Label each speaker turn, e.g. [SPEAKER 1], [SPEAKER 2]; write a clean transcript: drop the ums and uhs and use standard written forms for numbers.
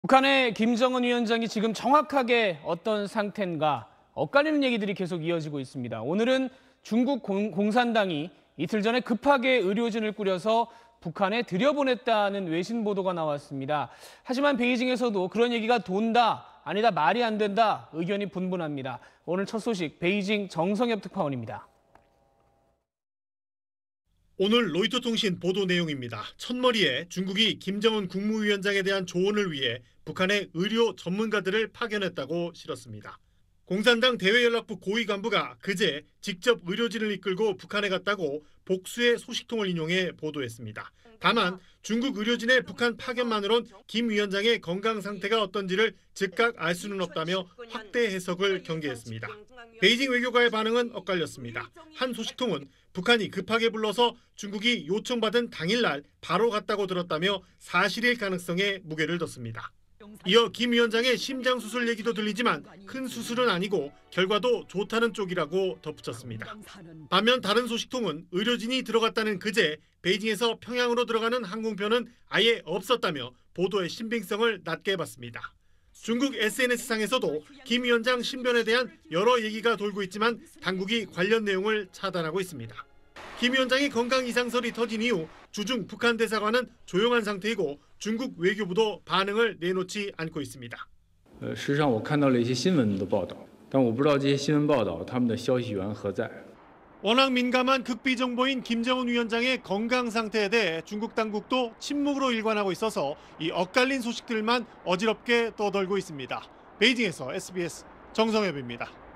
[SPEAKER 1] 북한의 김정은 위원장이 지금 정확하게 어떤 상태인가 엇갈리는 얘기들이 계속 이어지고 있습니다. 오늘은 중국 공산당이 이틀 전에 급하게 의료진을 꾸려서 북한에 들여보냈다는 외신 보도가 나왔습니다. 하지만 베이징에서도 그런 얘기가 돈다, 아니다, 말이 안 된다, 의견이 분분합니다. 오늘 첫 소식 베이징 정성엽 특파원입니다.
[SPEAKER 2] 오늘 로이터 통신 보도 내용입니다. 첫머리에 중국이 김정은 국무위원장에 대한 조언을 위해 북한의 의료 전문가들을 파견했다고 실었습니다. 공산당 대외연락부 고위 간부가 그제 직접 의료진을 이끌고 북한에 갔다고 복수의 소식통을 인용해 보도했습니다. 다만 중국 의료진의 북한 파견만으론 김 위원장의 건강 상태가 어떤지를 즉각 알 수는 없다며 확대 해석을 경계했습니다. 베이징 외교관의 반응은 엇갈렸습니다. 한 소식통은 북한이 급하게 불러서 중국이 요청받은 당일날 바로 갔다고 들었다며 사실일 가능성에 무게를 뒀습니다. 이어 김 위원장의 심장 수술 얘기도 들리지만 큰 수술은 아니고 결과도 좋다는 쪽이라고 덧붙였습니다. 반면 다른 소식통은 의료진이 들어갔다는 그제 베이징에서 평양으로 들어가는 항공편은 아예 없었다며 보도의 신빙성을 낮게 봤습니다. 중국 SNS상에서도 김 위원장 신변에 대한 여러 얘기가 돌고 있지만 당국이 관련 내용을 차단하고 있습니다. 김 위원장의 건강 이상설이 터진 이후 주중 북한 대사관은 조용한 상태이고 중국 외교부도 반응을 내놓지 않고 있습니다.
[SPEAKER 3] 事实上我看到了一些新闻的报道，但我不知道这些新闻报道他们的消息源何在。
[SPEAKER 2] 워낙 민감한 극비정보인 김정은 위원장의 건강 상태에 대해 중국 당국도 침묵으로 일관하고 있어서 이 엇갈린 소식들만 어지럽게 떠돌고 있습니다. 베이징에서 SBS 정성엽입니다.